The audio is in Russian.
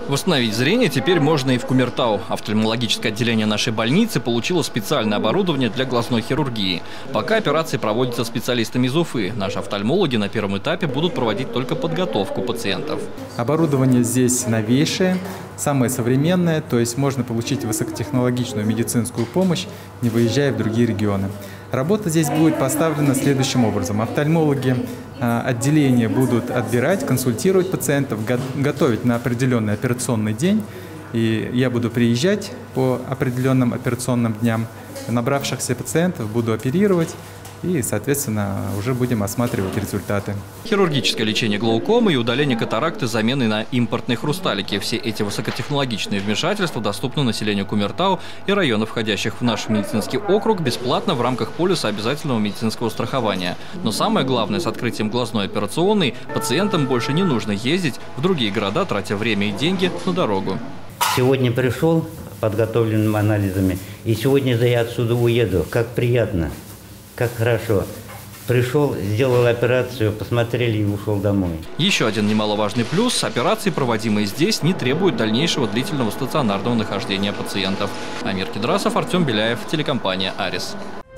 Восстановить зрение теперь можно и в Кумертау. Офтальмологическое отделение нашей больницы получило специальное оборудование для глазной хирургии. Пока операции проводятся специалистами из Уфы. Наши офтальмологи на первом этапе будут проводить только подготовку пациентов. Оборудование здесь новейшее, самое современное, то есть можно получить высокотехнологичную медицинскую помощь, не выезжая в другие регионы. Работа здесь будет поставлена следующим образом. Офтальмологи отделения будут отбирать, консультировать пациентов, готовить на определенный операционный день. И я буду приезжать по определенным операционным дням, набравшихся пациентов буду оперировать. И, соответственно, уже будем осматривать результаты. Хирургическое лечение глаукомы и удаление катаракты с заменой на импортные хрусталики. Все эти высокотехнологичные вмешательства доступны населению Кумертау и районов, входящих в наш медицинский округ, бесплатно в рамках полиса обязательного медицинского страхования. Но самое главное, с открытием глазной операционной пациентам больше не нужно ездить в другие города, тратя время и деньги на дорогу. Сегодня пришел подготовленными анализами, и сегодня же я отсюда уеду. Как приятно. Как хорошо. Пришел, сделал операцию, посмотрели и ушел домой. Еще один немаловажный плюс – операции, проводимые здесь, не требуют дальнейшего длительного стационарного нахождения пациентов. Амир Кедрасов, Артем Беляев, телекомпания «Арис».